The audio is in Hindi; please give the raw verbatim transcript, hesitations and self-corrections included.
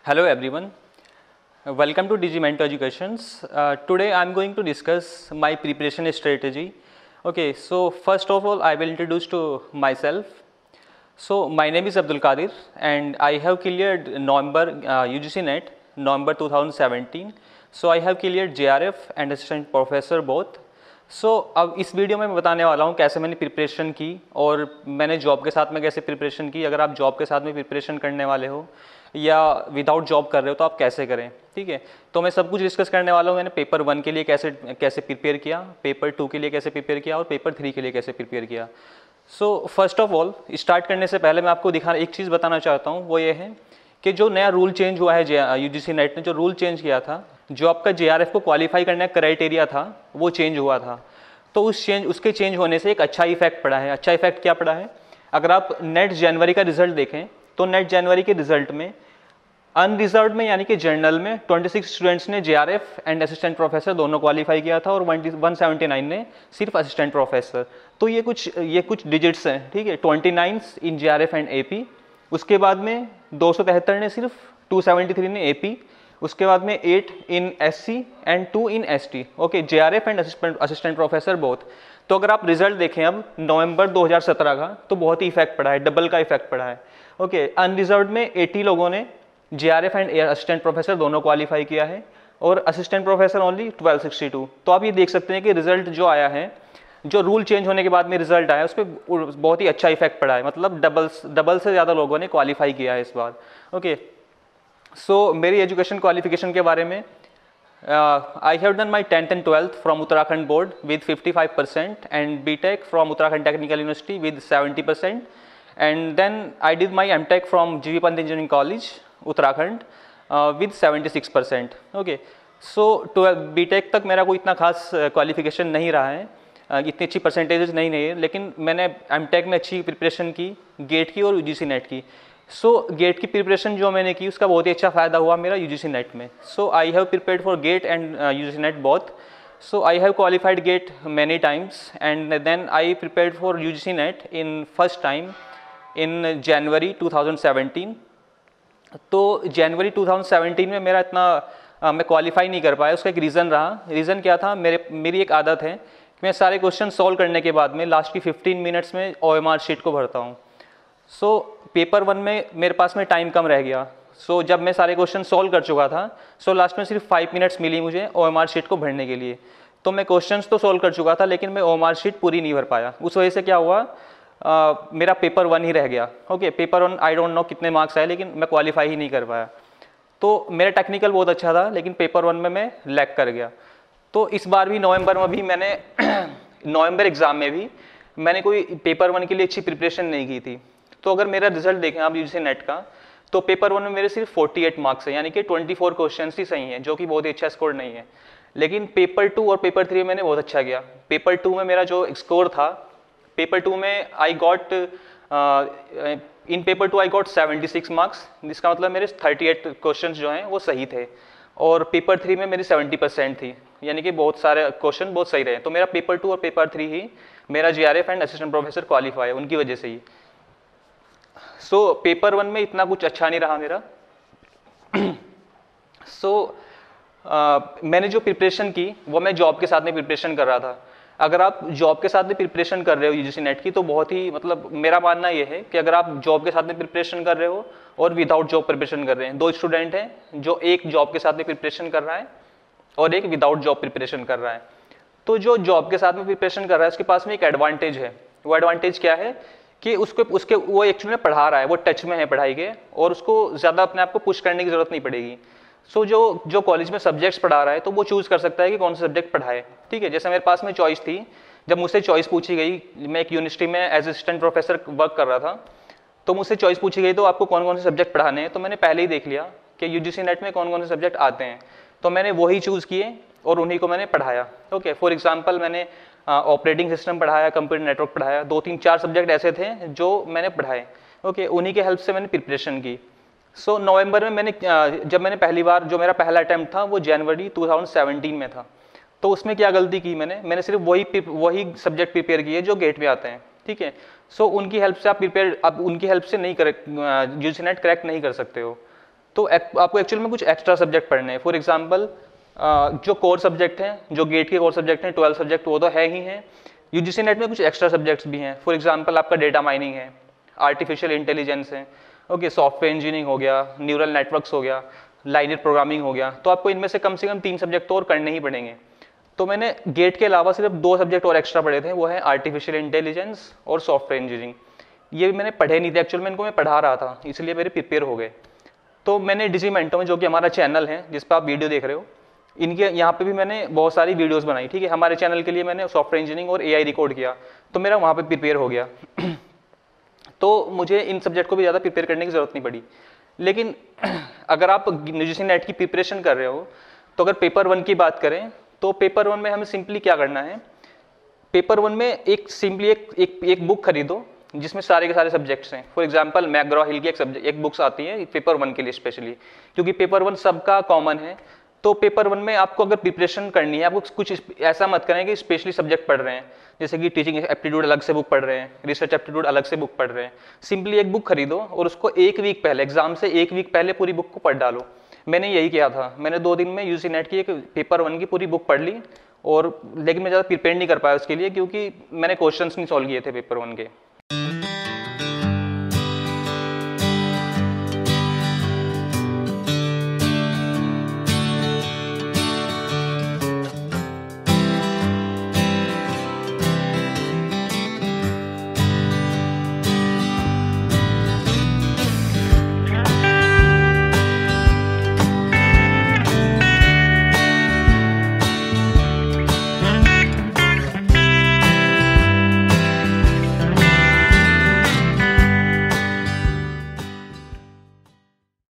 Hello everyone, Uh, welcome to Digimento Educations. Uh, today I am going to discuss my preparation strategy. Okay, so first of all I will introduce to myself. So my name is Abdul Qadir and I have cleared November uh, U G C NET November two thousand seventeen. So I have cleared J R F and Assistant Professor both. So so, अब इस वीडियो में मैं बताने वाला हूँ कैसे मैंने प्रिपरेशन की और मैंने जॉब के साथ में कैसे प्रिपरेशन की। अगर आप जॉब के साथ में प्रिपरेशन करने वाले हो या विदाउट जॉब कर रहे हो तो आप कैसे करें, ठीक है। तो मैं सब कुछ डिस्कस करने वाला हूँ। मैंने पेपर वन के लिए कैसे कैसे प्रिपेयर किया, पेपर टू के लिए कैसे प्रिपेयर किया और पेपर थ्री के लिए कैसे प्रिपेयर किया। So first of all start करने से पहले मैं आपको दिखा एक चीज़ बताना चाहता हूँ, वो ये है कि जो नया रूल चेंज हुआ है यू जी सी नेट ने जो रूल चेंज किया था, जो आपका जे आर एफ को क्वालिफाई करने का क्राइटेरिया था वो चेंज हुआ था। तो उस चेंज उसके चेंज होने से एक अच्छा इफेक्ट पड़ा है। अच्छा इफेक्ट क्या पड़ा है? अगर आप नेट जनवरी का रिजल्ट देखें तो नेट जनवरी के रिजल्ट में अनरिजर्व्ड में यानी कि जर्नल में छब्बीस स्टूडेंट्स ने J R F and assistant professor दोनों क्वालिफाई किया था और एक सौ उन्यासी ने सिर्फ असिस्टेंट प्रोफेसर। तो ये कुछ ये कुछ डिजिट्स हैं, ठीक है। उनतीस in J R F and A P, उसके बाद में दो सौ तिहत्तर ने सिर्फ दो सौ तिहत्तर ने ए पी, उसके बाद में eight in S C and two in S T. Okay, J R F and assistant professor both. तो अगर आप रिजल्ट देखें अब नवंबर दो हज़ार सत्रह का तो बहुत ही इफेक्ट पड़ा है, डबल का इफेक्ट पड़ा है। ओके, अनरिजर्व्ड में अस्सी लोगों ने J R F and assistant professor दोनों क्वालिफाई किया है और असिस्टेंट प्रोफेसर ओनली बारह सौ बासठ। तो आप ये देख सकते हैं कि रिजल्ट जो आया है, जो रूल चेंज होने के बाद में रिजल्ट आया, उस पर बहुत ही अच्छा इफेक्ट पड़ा है। मतलब डबल डबल से ज़्यादा लोगों ने क्वालिफाई किया है इस बार। ओके, सो so, मेरी एजुकेशन क्वालिफिकेशन के बारे में, I have done my tenth and twelfth from Uttarakhand board with पचपन percent and B tech from Uttarakhand technical university with सत्तर percent and then I did my M tech from G V Pant engineering college Uttarakhand with छिहत्तर percent. Okay, so B tech तक मेरा कोई इतना खास क्वालिफिकेशन uh, नहीं रहा है, uh, इतनी अच्छी परसेंटेजेस नहीं नहीं है, लेकिन मैंने एम टेक में अच्छी प्रिपरेशन की, गेट की और यू जी सी नेट की। सो so, गेट की प्रिपरेशन जो मैंने की उसका बहुत ही अच्छा फायदा हुआ मेरा यू जी सी नेट में। So I have prepared for GATE and U G C NET both. So I have qualified GATE many times and then I prepared for U G C NET in first time in January two thousand seventeen. तो जनवरी टू थाउजेंड सेवेंटीन में मेरा इतना uh, मैं क्वालिफाई नहीं कर पाया। उसका एक रीज़न रहा। रीज़न क्या था? मेरे मेरी एक आदत है कि मैं सारे क्वेश्चन सॉल्व करने के बाद में लास्ट की फिफ्टीन मिनट्स में ओ एम आर शीट को भरता हूँ। सो so, पेपर वन में मेरे पास में टाइम कम रह गया। सो so, जब मैं सारे क्वेश्चन सॉल्व कर चुका था, सो so, लास्ट में सिर्फ फाइव मिनट्स मिली मुझे ओ एम आर शीट को भरने के लिए। तो मैं क्वेश्चंस तो सॉल्व कर चुका था लेकिन मैं ओ एम आर शीट पूरी नहीं भर पाया। उस वजह से क्या हुआ, uh, मेरा पेपर वन ही रह गया। Okay okay, paper one I don't know कितने मार्क्स आए लेकिन मैं क्वालिफाई ही नहीं कर पाया। तो मेरा टेक्निकल बहुत अच्छा था लेकिन पेपर वन में मैं लैग कर गया। तो इस बार भी नवंबर में भी मैंने नवंबर एग्ज़ाम में भी मैंने कोई पेपर वन के लिए अच्छी प्रिपरेशन नहीं की थी। तो अगर मेरा रिजल्ट देखें आप यू जी सी नेट का, तो पेपर वन में मेरे सिर्फ अड़तालीस मार्क्स है, यानी कि चौबीस क्वेश्चंस ही सही हैं, जो कि बहुत ही अच्छा स्कोर नहीं है। लेकिन पेपर टू और पेपर थ्री में मैंने बहुत अच्छा किया। पेपर टू में मेरा जो स्कोर था, पेपर टू में I got in paper two I got छिहत्तर मार्क्स, जिसका मतलब मेरे अड़तीस क्वेश्चंस जो हैं वो सही थे और पेपर थ्री में मेरी सत्तर परसेंट थी, यानी कि बहुत सारे क्वेश्चन बहुत सही रहे। तो मेरा पेपर टू और पेपर थ्री ही मेरा J R F and assistant professor qualify है, उनकी वजह से ही। सो so, पेपर वन में इतना कुछ अच्छा नहीं रहा मेरा। सो so, uh, मैंने जो प्रिपरेशन की वो मैं जॉब के साथ में प्रिपरेशन कर रहा था। अगर आप जॉब के साथ में प्रिपरेशन कर रहे हो यू जी सी नेट की, तो बहुत ही मतलब मेरा मानना ये है कि अगर आप जॉब के साथ में प्रिपरेशन कर रहे हो और विदाउट जॉब प्रिपरेशन कर रहे हैं, दो स्टूडेंट हैं जो एक जॉब के साथ में प्रिपरेशन कर रहा है और एक विदाउट जॉब प्रिपरेशन कर रहा है। तो जो जॉब के साथ में प्रिपरेशन कर रहा है उसके पास में एक एडवांटेज है। वो एडवांटेज क्या है कि उसके उसके वो एक्चुअली में पढ़ा रहा है, वो टच में है पढ़ाई के और उसको ज़्यादा अपने आप को पुश करने की ज़रूरत नहीं पड़ेगी। सो so, जो जो कॉलेज में सब्जेक्ट्स पढ़ा रहा है तो वो चूज़ कर सकता है कि कौन सा सब्जेक्ट पढ़ाए, ठीक है। जैसे मेरे पास में चॉइस थी, जब मुझसे चॉइस पूछी गई, मैं एक यूनिवर्सिटी में एज असिस्टेंट प्रोफेसर वर्क कर रहा था, तो मुझसे चॉइस पूछी गई तो आपको कौन कौन से सब्जेक्ट पढ़ाने हैं। तो मैंने पहले ही देख लिया कि यू जी सी नेट में कौन कौन से सब्जेक्ट आते हैं, तो मैंने वही चूज़ किए और उन्हीं को मैंने पढ़ाया। ओके, फॉर एग्जाम्पल मैंने ऑपरेटिंग सिस्टम पढ़ाया, कंप्यूटर नेटवर्क पढ़ाया, दो तीन चार सब्जेक्ट ऐसे थे जो मैंने पढ़ाए। ओके, उन्हीं के हेल्प से मैंने प्रिपरेशन की। सो so, नवंबर में मैंने जब मैंने पहली बार जो मेरा पहला अटैम्प्ट था वो जनवरी टू थाउजेंड सेवेंटीन में था। तो उसमें क्या गलती की मैंने मैंने सिर्फ वही वही सब्जेक्ट प्रिपेयर किए जो गेट में आते हैं, ठीक है। सो so, उनकी हेल्प से आप प्रिपेयर आप उनकी हेल्प से नहीं correct U G C NET correct नहीं कर सकते हो। तो एक, आपको एक्चुअल में कुछ एक्स्ट्रा सब्जेक्ट पढ़ने हैं। फॉर एग्जांपल जो कोर सब्जेक्ट हैं, जो गेट के कोर सब्जेक्ट हैं, ट्वेल्व सब्जेक्ट वो तो है ही हैं। यूजीसी नेट में कुछ एक्स्ट्रा सब्जेक्ट्स भी हैं। फॉर एग्जांपल आपका डेटा माइनिंग है, आर्टिफिशियल इंटेलिजेंस है, ओके, सॉफ्टवेयर इंजीनियरिंग हो गया, न्यूरल नेटवर्क्स हो गया, लाइनर प्रोग्रामिंग हो गया। तो आपको इनमें से कम से कम तीन सब्जेक्ट तो और करने ही पड़ेंगे। तो मैंने गेट के अलावा सिर्फ दो सब्जेक्ट और एक्स्ट्रा पढ़े थे, वो है आर्टिफिशियल इंटेलिजेंस और सॉफ्टवेयर इंजीनियरिंग। ये मैंने पढ़े नहीं थे एक्चुअल में, इनको मैं पढ़ा रहा था, इसलिए मेरे प्रिपेयर हो गए। तो मैंने डिजीमेंटो में, जो कि हमारा चैनल है जिस पर आप वीडियो देख रहे हो, इनके यहाँ पे भी मैंने बहुत सारी वीडियोस बनाई, ठीक है। हमारे चैनल के लिए मैंने सॉफ्टवेयर इंजीनियरिंग और एआई रिकॉर्ड किया, तो मेरा वहाँ पे प्रिपेयर हो गया। तो मुझे इन सब्जेक्ट को भी ज़्यादा प्रिपेयर करने की ज़रूरत नहीं पड़ी। लेकिन अगर आप यूजीसी नेट की प्रिपरेशन कर रहे हो, तो अगर पेपर वन की बात करें तो पेपर वन में हमें सिंपली क्या करना है, पेपर वन में एक सिंपली एक एक, एक बुक खरीदो जिसमें सारे के सारे सब्जेक्ट्स हैं। फॉर एग्जांपल मैकग्रॉ हिल की एक सब्जेक्ट एक बुक्स आती है पेपर वन के लिए स्पेशली, क्योंकि पेपर वन सबका कॉमन है। तो पेपर वन में आपको अगर प्रिपरेशन करनी है, आपको कुछ ऐसा मत करें कि स्पेशली सब्जेक्ट पढ़ रहे हैं, जैसे कि टीचिंग एप्टीट्यूड अलग से बुक पढ़ रहे हैं, रिसर्च एप्टीट्यूड अलग से बुक पढ़ रहे हैं। सिंपली एक बुक खरीदो और उसको एक वीक पहले, एग्जाम से एक वीक पहले पूरी बुक को पढ़ डालो। मैंने यही किया था, मैंने दो दिन में यूजीसी नेट की एक पेपर वन की पूरी बुक पढ़ ली, और लेकिन मैं ज़्यादा प्रिपेयर नहीं कर पाया उसके लिए, क्योंकि मैंने क्वेश्चंस नहीं सॉल्व किए थे पेपर वन के।